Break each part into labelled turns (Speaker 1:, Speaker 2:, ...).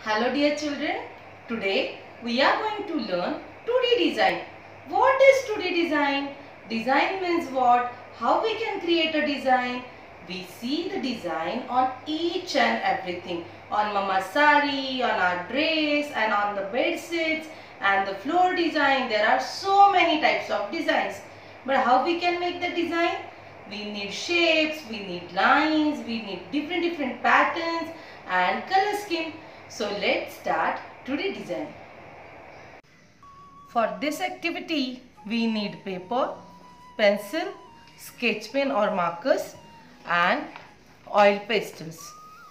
Speaker 1: Hello dear children, today we are going to learn 2D design. What is 2D design? Design means what? How we can create a design? We see the design on each and everything. On mama's sari, on our dress and on the bed sheets and the floor design. There are so many types of designs. But how we can make the design? We need shapes, we need lines, we need different patterns and color scheme. So let's start 2D design. For this activity, we need paper, pencil, sketch pen or markers and oil pastels.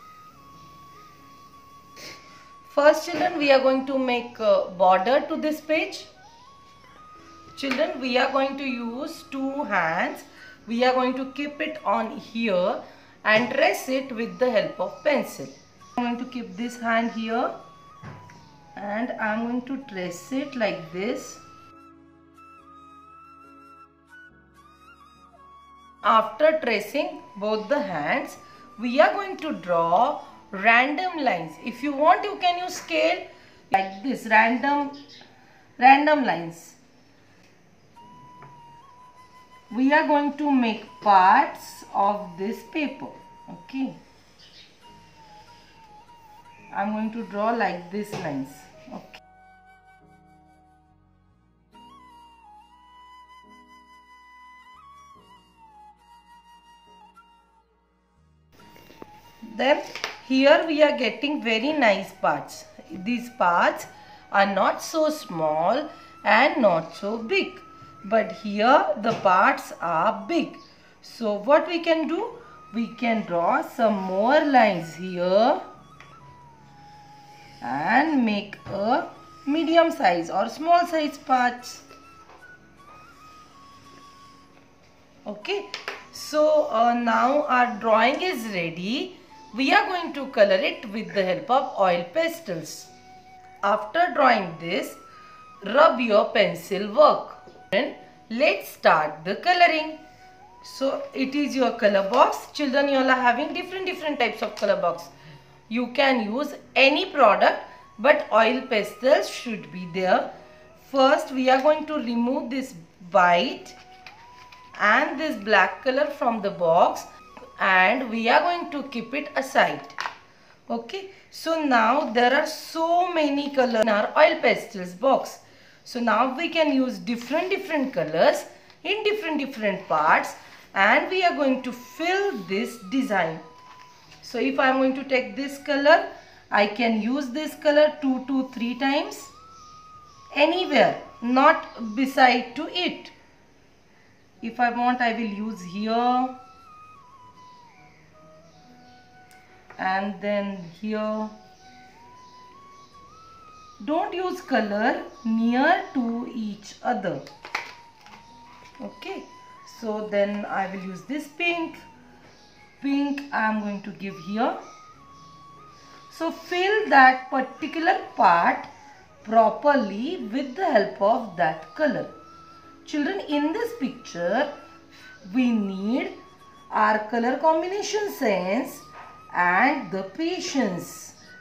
Speaker 1: First children, we are going to make a border to this page. Children, we are going to use two hands. We are going to keep it on here and trace it with the help of pencil. I am going to keep this hand here and I am going to trace it like this. After tracing both the hands, we are going to draw random lines. If you want, you can use scale like this, random lines. We are going to make parts of this paper. Okay. I am going to draw like this lines. Okay. Then here we are getting very nice parts. These parts are not so small and not so big. But here the parts are big. So what we can do? We can draw some more lines here and make a medium size or small size parts. Okay. So now our drawing is ready. We are going to color it with the help of oil pastels. After drawing this, rub your pencil work. Let's start the coloring. So it is your color box. Children, you all are having different types of color box. You can use any product, but oil pastels should be there. First we are going to remove this white and this black color from the box and we are going to keep it aside. Okay, so now there are so many colors in our oil pastels box. So now we can use different colors in different parts and we are going to fill this design. So if I am going to take this color, I can use this color 2 to 3 times anywhere, not beside to it. If I want, I will use here and then here. Don't use color near to each other. Okay, so then I will use this pink I am going to give here. So fill that particular part properly with the help of that color. Children, in this picture we need our color combination sense and the patience.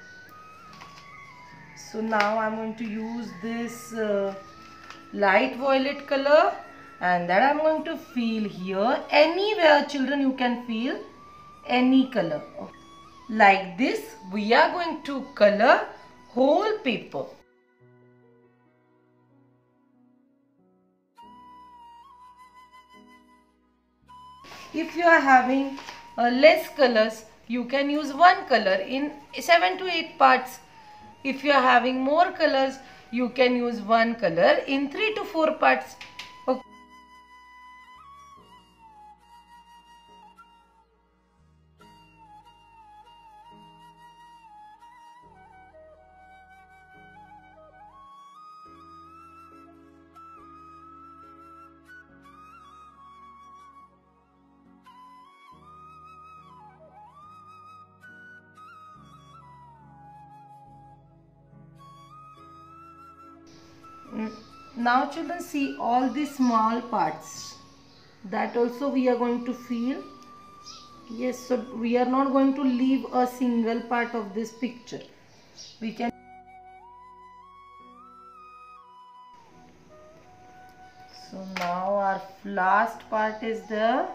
Speaker 1: So now I am going to use this light violet color and that I am going to fill here. Anywhere children you can fill any color. Like this we are going to color whole paper. If you are having less colors, you can use one color in 7 to 8 parts. If you are having more colors, you can use one color in 3 to 4 parts. Okay. Now children, see all these small parts, that also we are going to fill. Yes, so we are not going to leave a single part of this picture. we can. So now our last part is the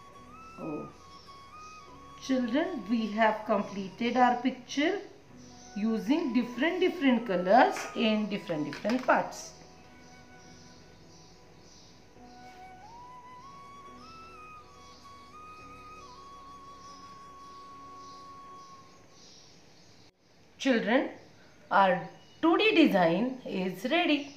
Speaker 1: children, we have completed our picture using different colors in different parts. Children, our 2D design is ready.